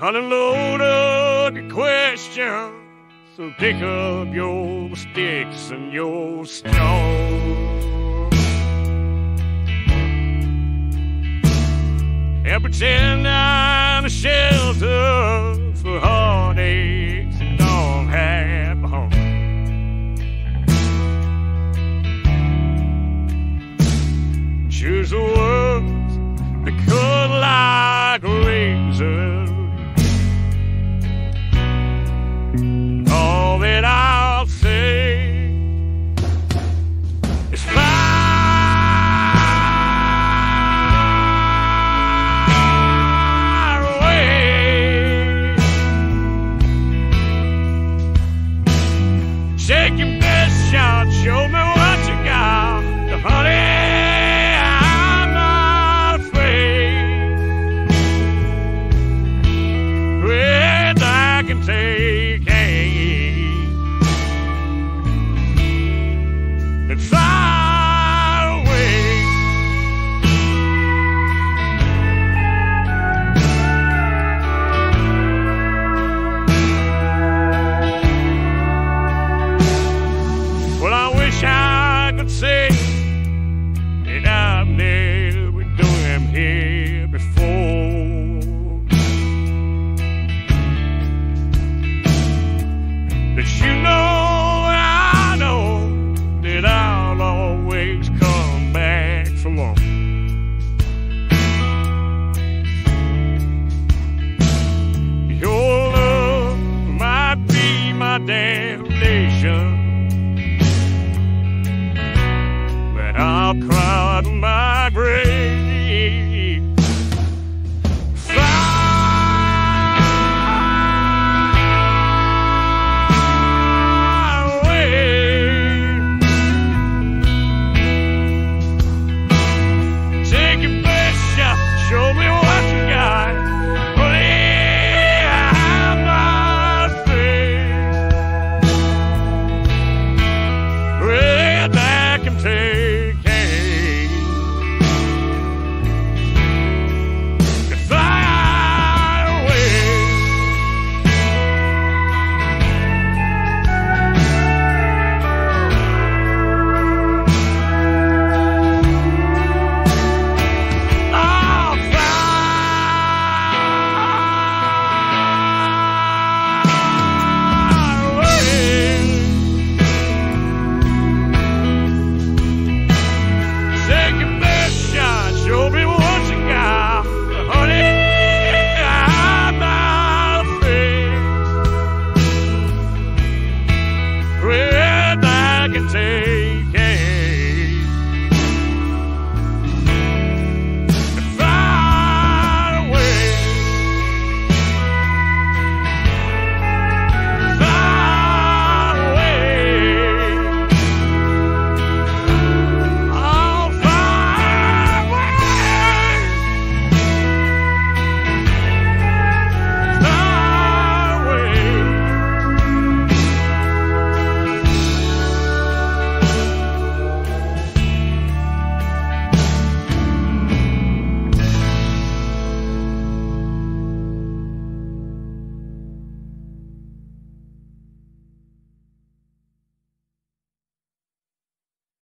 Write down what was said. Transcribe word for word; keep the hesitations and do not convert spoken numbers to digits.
unloaded question. So pick up your sticks and your stones and pretend I'm a shelter for heartaches that don't have a home. Choose the words that cut like a razor. All that I'll say is fire away. Take your best shot, show me what you got, honey. I'm not afraid. Breath I can take. Far away. Well, I wish I could say that I've never done him here before, but you know I'll always come back from home. Your love might be my damnation, but I'll cry to my